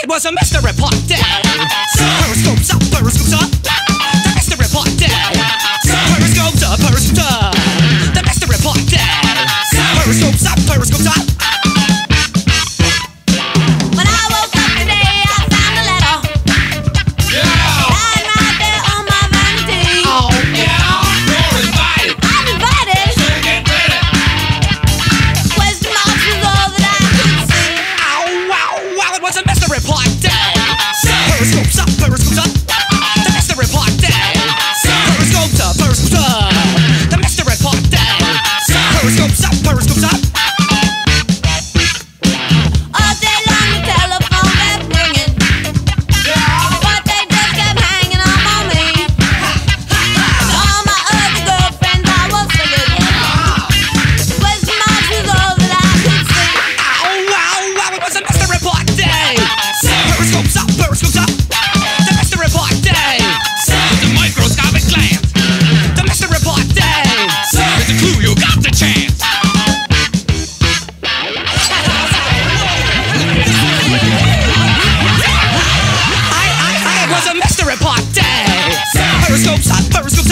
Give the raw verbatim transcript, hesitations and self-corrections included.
was a mystery party. Periscopes up, periscopes up. The mystery party. Periscopes up, periscopes up. The mystery party. Periscopes up, periscopes up. When I woke up today, I found a letter. Yeah! Lying right there on my vanity. Oh, Yeah! You're invited! I'm invited. So get ready! Question marks was all that I could see. ow, wow, wow, it was a mystery party. Periscopes up, periscopes up. The mystery party. Periscopes up, periscopes up. The mystery party. Periscopes up, periscopes up. All day long the telephone kept ringing, but they just kept hanging up on me. All my other girlfriends I was singing. Question marks was all that I could see. Ow, wow, wow, it was a mystery party. Periscopes up, periscopes up. The mystery party. With the microscopic glance! The mystery party. It's a clue, you got the chance! I, I, I, it was a mystery party. Periscopes up, periscopes